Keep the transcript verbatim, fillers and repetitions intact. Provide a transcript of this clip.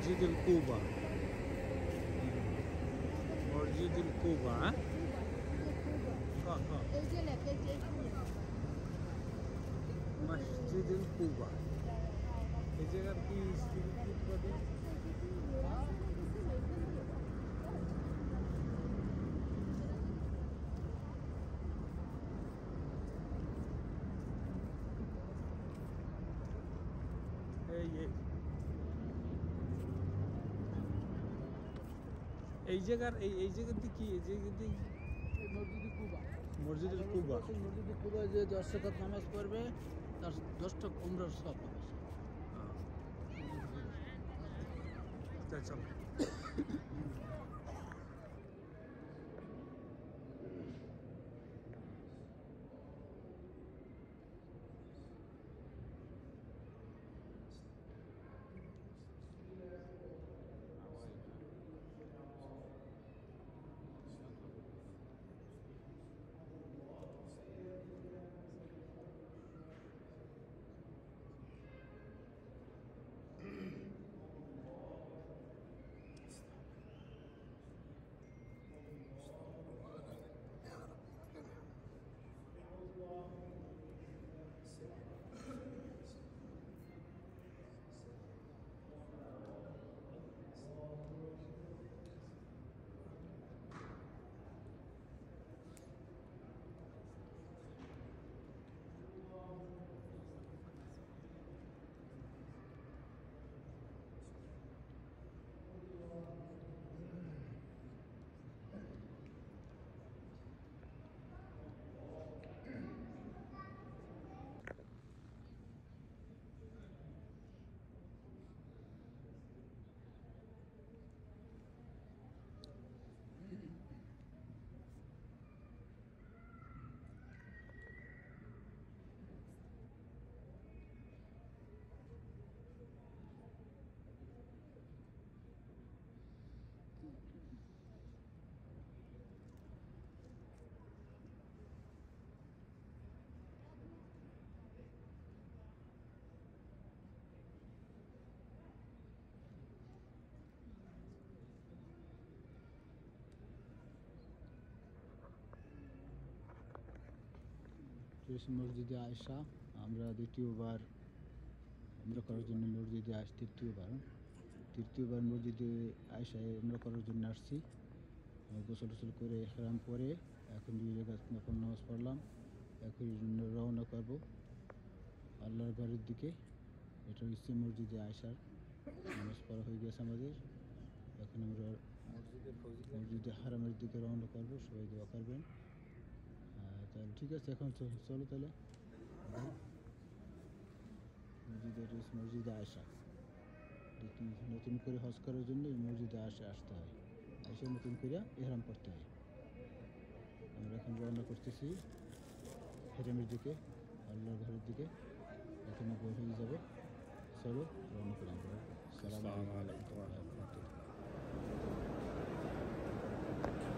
মসজিদুল কুবা, মসজিদুল কুবা। মসজিদুল কুবা এই জায়গার কি স্মৃতি? এই এই জায়গার এই এই জায়গাতে কি এই জায়গাতে মসজিদে কুবা, মসজিদুল কুবা। মসজিদে কুবা যে দশ রাকাত নামাজ পড়বে তার দশটা উমরার সওয়াব পাবে। আচ্ছা চল। মসজিদে আয়েশা আমরা দ্বিতীয়বার আমরা করার জন্য মসজিদে আস তৃতীয়বার তৃতীয়বার মসজিদে আয়েশায় আমরা করার জন্য আসছি। গোসল টোসল করে হেরাম পরে এখন দুই জায়গায় নফল নামাজ পড়লাম। এখন রওনা করব আল্লাহর ঘরের দিকে। এটা হচ্ছে মসজিদে আয়েশার নামাজ পড়া হয়ে গেছে আমাদের। এখন আমরা মসজিদে হারামের দিকে রওনা করবো। সবাই দোয়া করবেন। তাহলে ঠিক আছে, এখন চলো তাহলে মসজিদের মসজিদে আয়েশা। নতুন করে হজ করার জন্য এই মসজিদে আয়েশা আসতে হয়, এসে নতুন করে ইহরাম করতে হয়। আমরা এখন রওনা করতেছি হেরামের দিকে, আল্লাহর ঘরের দিকে। এখানে বের হয়ে যাবে। চলো রওনা করি আমরা। আসসালামু আলাইকুম।